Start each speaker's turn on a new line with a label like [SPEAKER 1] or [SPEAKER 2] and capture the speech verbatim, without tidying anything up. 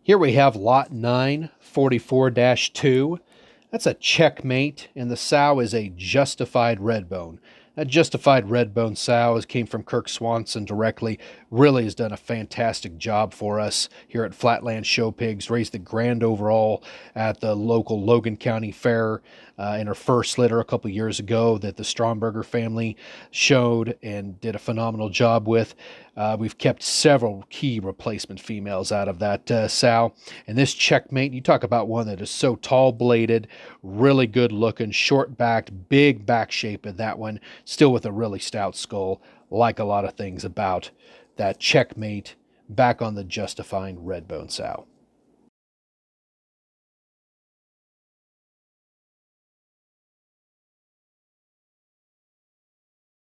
[SPEAKER 1] Here we have lot nine, forty-four dash two. That's a checkmate, and the sow is a justified redbone. That justified redbone sow is, came from Kirk Swanson directly. Really has done a fantastic job for us here at Flatland Show Pigs. Raised the grand overall at the local Logan County Fair uh, in her first litter a couple years ago that the Stromberger family showed and did a phenomenal job with. Uh, we've kept several key replacement females out of that uh, sow. And this checkmate, you talk about one that is so tall-bladed, really good looking, short-backed, big back shape in that one, still with a really stout skull, like a lot of things about that checkmate back on the justifying redbone sow.